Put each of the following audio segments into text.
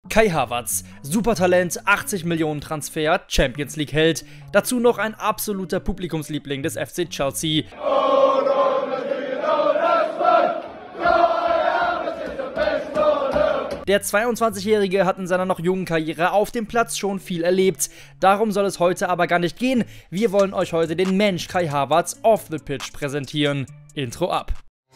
Kai Havertz, Supertalent, 80 Millionen Transfer, Champions League Held, dazu noch ein absoluter Publikumsliebling des FC Chelsea. Der 22-Jährige hat in seiner noch jungen Karriere auf dem Platz schon viel erlebt. Darum soll es heute aber gar nicht gehen. Wir wollen euch heute den Mensch Kai Havertz off the pitch präsentieren. Intro ab.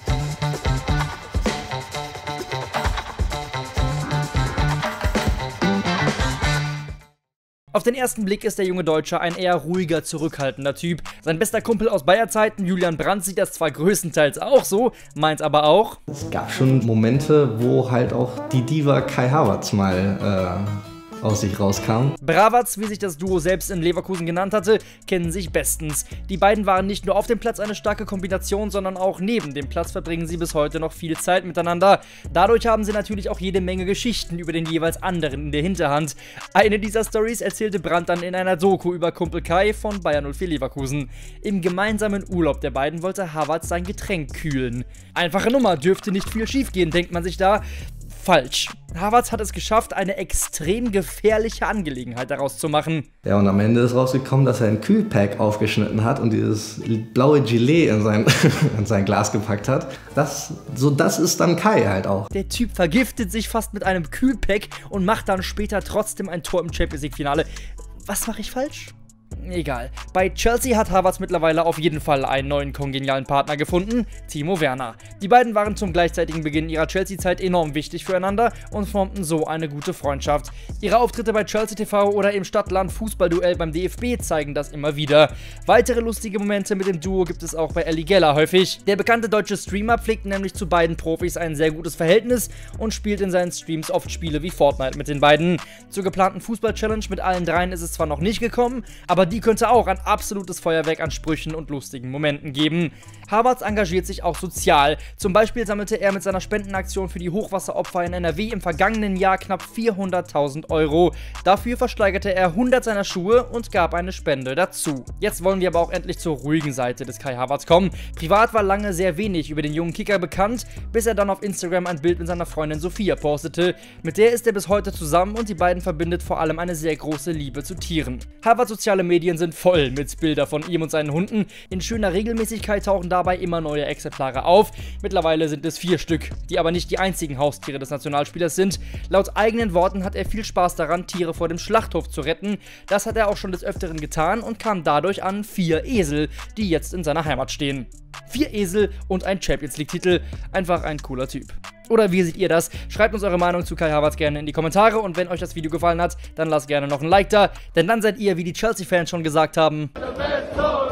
Auf den ersten Blick ist der junge Deutsche ein eher ruhiger, zurückhaltender Typ. Sein bester Kumpel aus Bayer-Zeiten, Julian Brandt, sieht das zwar größtenteils auch so, meint aber auch: Es gab schon Momente, wo halt auch die Diva Kai Havertz mal aus sich rauskam. Bravatz, wie sich das Duo selbst in Leverkusen genannt hatte, kennen sich bestens. Die beiden waren nicht nur auf dem Platz eine starke Kombination, sondern auch neben dem Platz verbringen sie bis heute noch viel Zeit miteinander. Dadurch haben sie natürlich auch jede Menge Geschichten über den jeweils anderen in der Hinterhand. Eine dieser Stories erzählte Brandt dann in einer Doku über Kumpel Kai von Bayer 04 Leverkusen. Im gemeinsamen Urlaub der beiden wollte Havertz sein Getränk kühlen. Einfache Nummer, dürfte nicht viel schief gehen, denkt man sich da. Falsch. Havertz hat es geschafft, eine extrem gefährliche Angelegenheit daraus zu machen. Ja, und am Ende ist rausgekommen, dass er ein Kühlpack aufgeschnitten hat und dieses blaue Gelee in sein Glas gepackt hat. Das ist dann Kai halt auch. Der Typ vergiftet sich fast mit einem Kühlpack und macht dann später trotzdem ein Tor im Champions League Finale. Was mache ich falsch? Egal. Bei Chelsea hat Havertz mittlerweile auf jeden Fall einen neuen kongenialen Partner gefunden, Timo Werner. Die beiden waren zum gleichzeitigen Beginn ihrer Chelsea-Zeit enorm wichtig füreinander und formten so eine gute Freundschaft. Ihre Auftritte bei Chelsea TV oder im Stadt-Land-Fußballduell beim DFB zeigen das immer wieder. Weitere lustige Momente mit dem Duo gibt es auch bei Ellie Geller häufig. Der bekannte deutsche Streamer pflegt nämlich zu beiden Profis ein sehr gutes Verhältnis und spielt in seinen Streams oft Spiele wie Fortnite mit den beiden. Zur geplanten Fußball-Challenge mit allen dreien ist es zwar noch nicht gekommen, aber die könnte auch ein absolutes Feuerwerk an Sprüchen und lustigen Momenten geben. Havertz engagiert sich auch sozial. Zum Beispiel sammelte er mit seiner Spendenaktion für die Hochwasseropfer in NRW im vergangenen Jahr knapp 400.000 €. Dafür versteigerte er 100 seiner Schuhe und gab eine Spende dazu. Jetzt wollen wir aber auch endlich zur ruhigen Seite des Kai Havertz kommen. Privat war lange sehr wenig über den jungen Kicker bekannt, bis er dann auf Instagram ein Bild mit seiner Freundin Sophia postete. Mit der ist er bis heute zusammen und die beiden verbindet vor allem eine sehr große Liebe zu Tieren. Havertz soziale Medien sind voll mit Bildern von ihm und seinen Hunden. In schöner Regelmäßigkeit tauchen dabei immer neue Exemplare auf. Mittlerweile sind es 4 Stück, die aber nicht die einzigen Haustiere des Nationalspielers sind. Laut eigenen Worten hat er viel Spaß daran, Tiere vor dem Schlachthof zu retten. Das hat er auch schon des Öfteren getan und kam dadurch an 4 Esel, die jetzt in seiner Heimat stehen. 4 Esel und ein Champions League Titel. Einfach ein cooler Typ. Oder wie seht ihr das? Schreibt uns eure Meinung zu Kai Havertz gerne in die Kommentare und wenn euch das Video gefallen hat, dann lasst gerne noch ein Like da, denn dann seid ihr, wie die Chelsea-Fans schon gesagt haben,